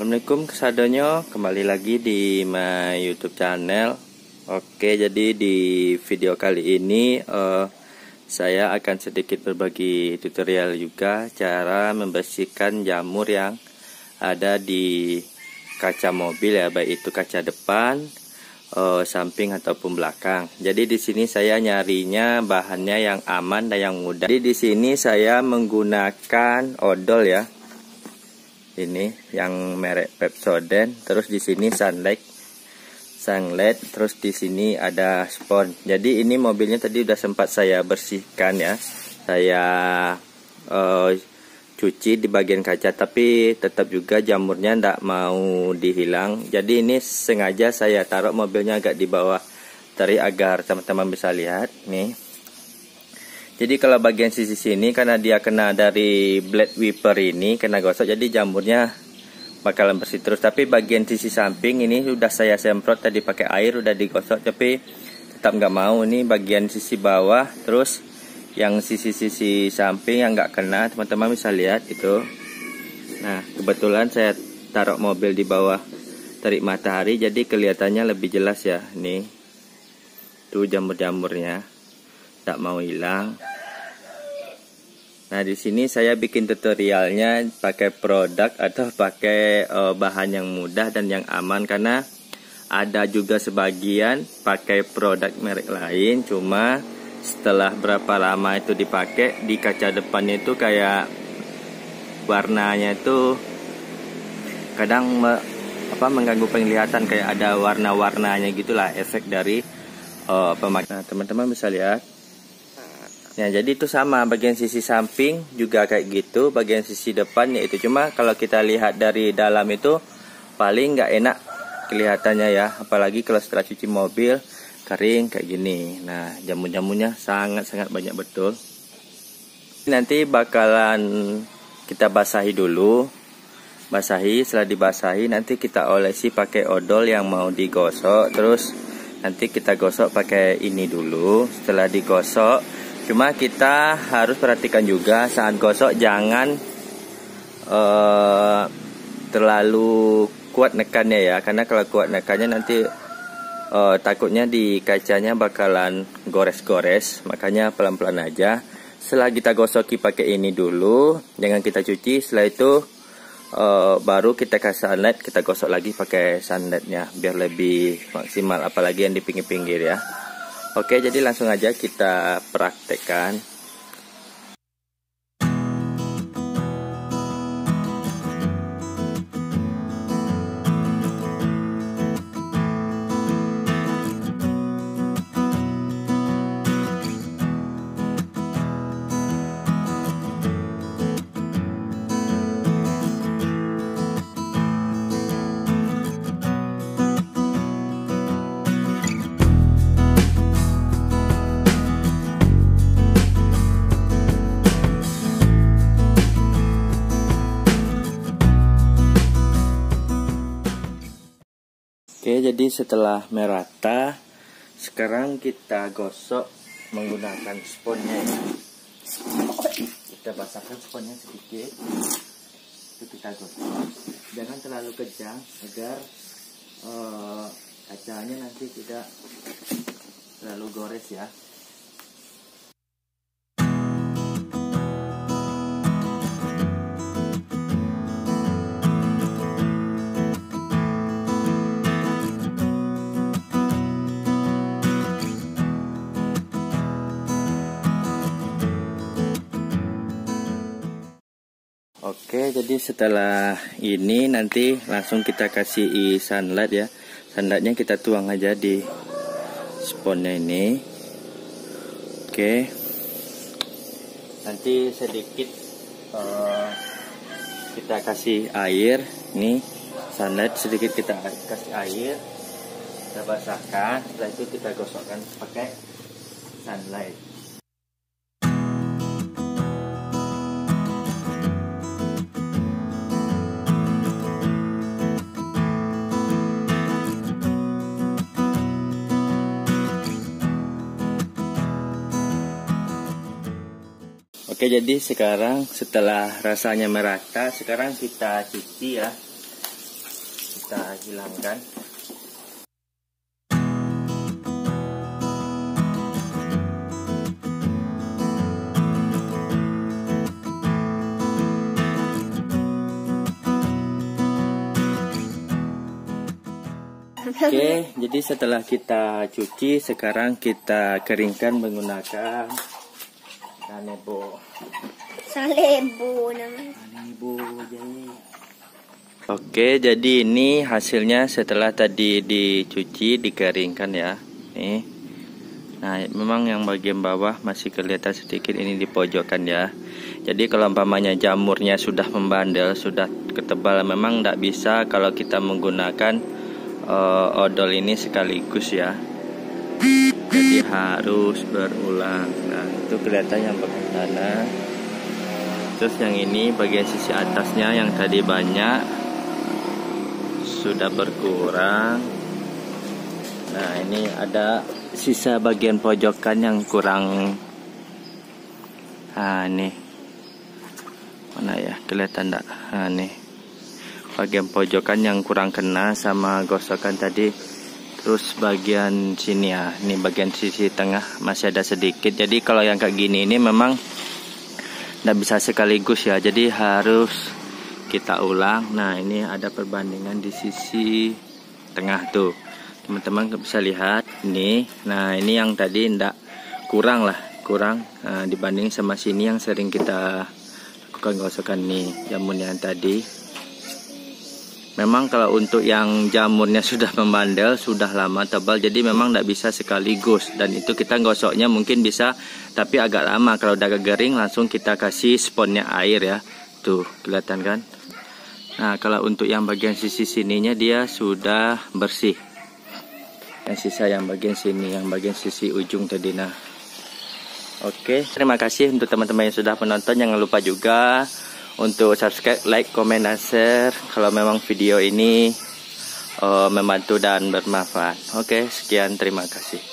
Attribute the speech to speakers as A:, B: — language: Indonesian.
A: Assalamualaikum kesadonyo, kembali lagi di my YouTube channel. Oke, jadi di video kali ini saya akan sedikit berbagi tutorial juga cara membersihkan jamur yang ada di kaca mobil ya, baik itu kaca depan, samping ataupun belakang. Jadi di sini saya nyarinya bahannya yang aman dan yang mudah. Jadi di sini saya menggunakan odol ya. Ini yang merek Pepsodent, terus di sini sunlight, terus di sini ada spon. Jadi ini mobilnya tadi udah sempat saya bersihkan ya, saya cuci di bagian kaca, tapi tetap juga jamurnya ndak mau dihilang. Jadi ini sengaja saya taruh mobilnya agak di bawah tari agar teman-teman bisa lihat nih. Jadi kalau bagian sisi sini karena dia kena dari blade wiper ini, kena gosok, jadi jamurnya bakalan bersih terus. Tapi bagian sisi samping ini sudah saya semprot tadi pakai air, udah digosok, tapi tetap nggak mau. Ini bagian sisi bawah, terus yang sisi-sisi samping yang nggak kena, teman-teman bisa lihat itu. Nah, kebetulan saya taruh mobil di bawah terik matahari, jadi kelihatannya lebih jelas ya. Nih, tuh jamur-jamurnya tak mau hilang. Nah, di sini saya bikin tutorialnya pakai produk atau pakai bahan yang mudah dan yang aman, karena ada juga sebagian pakai produk merek lain, cuma setelah berapa lama itu dipakai, di kaca depannya itu kayak warnanya itu kadang mengganggu penglihatan, kayak ada warna-warnanya gitulah, efek dari pemakaian. Nah, teman-teman bisa lihat. Ya, jadi itu sama, bagian sisi samping juga kayak gitu, bagian sisi depan yaitu. Cuma kalau kita lihat dari dalam itu paling nggak enak kelihatannya ya, apalagi kalau setelah cuci mobil kering kayak gini. Nah, jamur-jamurnya sangat-sangat banyak betul. Nanti bakalan kita basahi dulu. Setelah dibasahi nanti kita olesi pakai odol yang mau digosok, terus nanti kita gosok pakai ini dulu. Setelah digosok, cuma kita harus perhatikan juga saat gosok jangan terlalu kuat nekannya ya, karena kalau kuat nekannya nanti takutnya di kacanya bakalan gores-gores. Makanya pelan-pelan aja. Setelah kita gosoki pakai ini dulu, jangan kita cuci. Setelah itu baru kita kasih sunlight, kita gosok lagi pakai sunlightnya biar lebih maksimal, apalagi yang di pinggir-pinggir ya. Oke, jadi langsung aja kita praktekkan. Oke, jadi setelah merata, sekarang kita gosok menggunakan sponnya ya. Kita basahkan sponnya sedikit, itu kita gosok. Jangan terlalu kejang agar kacanya nanti tidak terlalu gores ya. Oke, jadi setelah ini nanti langsung kita kasih sunlight ya. Sunlightnya kita tuang aja di sponnya ini. Oke, nanti sedikit kita kasih air. Nih sunlight, sedikit kita kasih air, kita basahkan. Setelah itu kita gosokkan pakai sunlight. Oke, jadi sekarang setelah rasanya merata, sekarang kita cuci ya. kita hilangkan. Oke, jadi setelah kita cuci, sekarang kita keringkan menggunakan salebo.
B: Salebo namanya.
A: Salebo, jadi. Oke, jadi ini hasilnya setelah tadi dicuci, dikeringkan ya. Nih. Nah, memang yang bagian bawah masih kelihatan sedikit ini di pojokan ya. Jadi kalau umpamanya jamurnya sudah membandel, sudah ketebal, memang tidak bisa kalau kita menggunakan odol ini sekaligus ya. Jadi harus berulang. Nah, itu kelihatan yang bagian sana. Terus yang ini bagian sisi atasnya yang tadi banyak sudah berkurang. Nah, ini ada sisa bagian pojokan yang kurang. Nah, ini mana ya, kelihatan enggak? Nah, nih bagian pojokan yang kurang kena sama gosokan tadi. Terus bagian sini ya, ini bagian sisi tengah masih ada sedikit. Jadi kalau yang kayak gini ini memang tidak bisa sekaligus ya, jadi harus kita ulang. Nah, ini ada perbandingan di sisi tengah tuh, teman-teman bisa lihat ini. Nah, ini yang tadi tidak kurang dibanding sama sini yang sering kita lakukan gosokan nih jamurnya yang tadi. Memang kalau untuk yang jamurnya sudah membandel, sudah lama tebal, jadi memang tidak bisa sekaligus. Dan itu kita gosoknya mungkin bisa, tapi agak lama. Kalau udah kering langsung kita kasih sponnya air ya. Tuh, kelihatan kan? Nah, kalau untuk yang bagian sisi sininya dia sudah bersih. Yang sisa yang bagian sini, yang bagian sisi ujung tadi. Nah, oke, terima kasih untuk teman-teman yang sudah menonton. Jangan lupa juga untuk subscribe, like, komen, dan share kalau memang video ini membantu dan bermanfaat. Oke, sekian, terima kasih.